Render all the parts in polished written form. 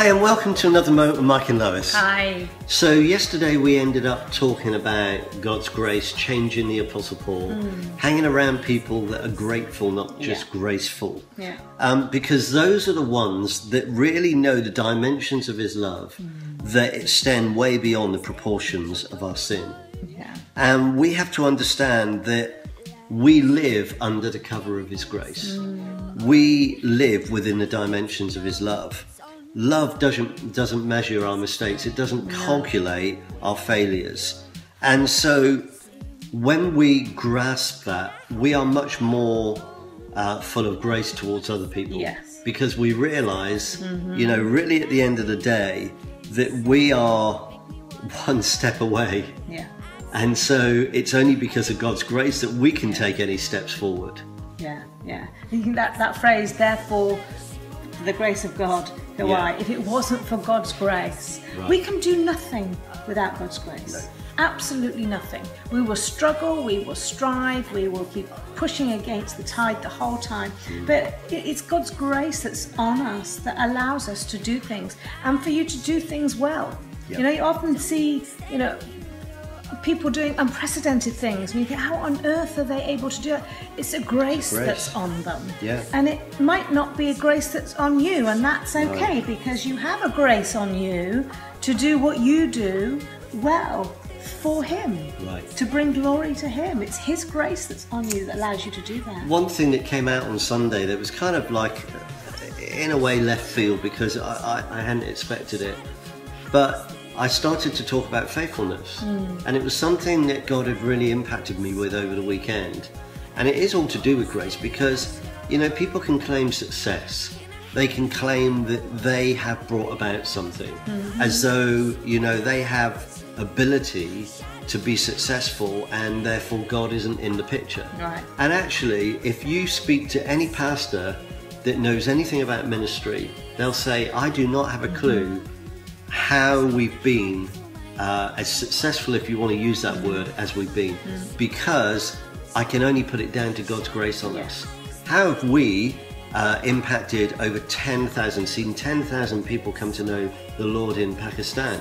Hi and welcome to another moment with Mike and Lois. Hi. So yesterday we ended up talking about God's grace changing the Apostle Paul, hanging around people that are grateful, not just graceful. Yeah. Because those are the ones that really know the dimensions of his love that extend way beyond the proportions of our sin. Yeah. And we have to understand that we live under the cover of his grace. We live within the dimensions of his love. Love doesn't measure our mistakes. It doesn't calculate our failures. And so when we grasp that, we are much more full of grace towards other people. Yes. Because we realize, you know, really at the end of the day, that we are one step away. Yeah. And so it's only because of God's grace that we can take any steps forward. Yeah. Yeah. I think that phrase, therefore, the grace of God, who I, if it wasn't for God's grace, we can do nothing without God's grace. No. Absolutely nothing. We will struggle, we will strive, we will be pushing against the tide the whole time. But it's God's grace that's on us that allows us to do things and for you to do things well. You know, you often see, you know, people doing unprecedented things and you think, how on earth are they able to do it? It's a grace that's on them. And it might not be a grace that's on you, and that's okay because you have a grace on you to do what you do well for him, to bring glory to him. It's his grace that's on you that allows you to do that. One thing that came out on Sunday that was kind of like, in a way, left field because I hadn't expected it, but I started to talk about faithfulness, and it was something that God had really impacted me with over the weekend. And it is all to do with grace because, you know, people can claim success. They can claim that they have brought about something as though, you know, they have ability to be successful and therefore God isn't in the picture. And actually, if you speak to any pastor that knows anything about ministry, they'll say, I do not have a clue how we've been as successful, if you want to use that word, as we've been, because I can only put it down to God's grace on us. How have we impacted over 10,000, seen 10,000 people come to know the Lord in Pakistan?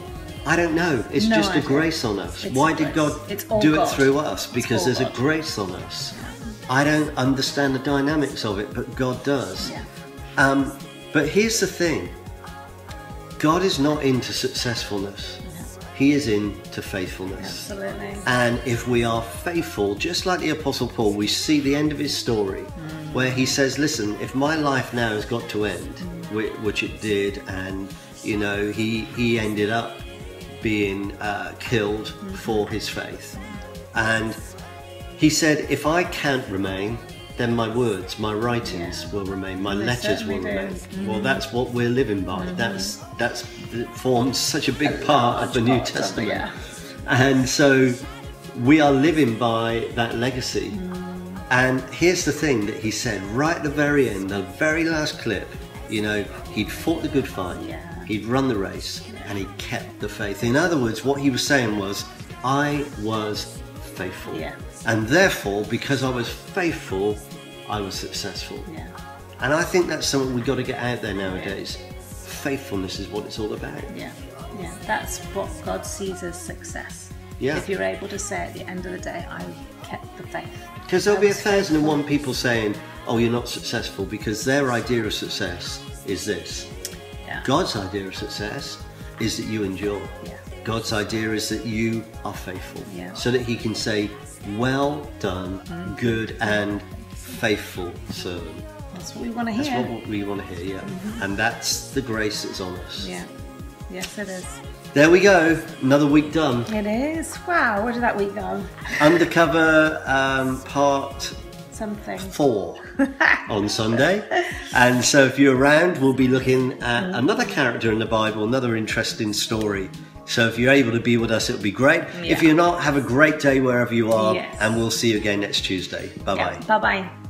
I don't know. It's just a grace on us. Why did God do it through us? Because there's a grace on us. I don't understand the dynamics of it, but God does. But here's the thing. God is not into successfulness. He is into faithfulness. Absolutely. And if we are faithful, just like the Apostle Paul, we see the end of his story where he says, listen, if my life now has got to end, which it did, and you know, he ended up being killed for his faith. And he said, if I can't remain, then my words, my writings will remain, my letters will remain. Well, that's what we're living by. That forms such a big part of the New Testament. And so we are living by that legacy. And here's the thing that he said right at the very end, the very last clip, you know, he'd fought the good fight, he'd run the race, and he kept the faith. In other words, what he was saying was, I was faithful. And therefore, because I was faithful, I was successful. And I think that's something we've got to get out there nowadays. Faithfulness is what it's all about. That's what God sees as success. If you're able to say at the end of the day, I kept the faith. Because there'll be 1,001 people saying, oh, you're not successful, because their idea of success is this. God's idea of success is that you endure. God's idea is that you are faithful, so that he can say, well done, good and faithful servant. That's what we want to hear. That's what we want to hear, And that's the grace that's on us. Yes, it is. There we go. Another week done. It is. Wow, where did that week go? Undercover part something 4 on Sunday. And so if you're around, we'll be looking at another character in the Bible, another interesting story. So if you're able to be with us, it'll be great. If you're not, have a great day wherever you are, and we'll see you again next Tuesday. Bye-bye. Bye-bye.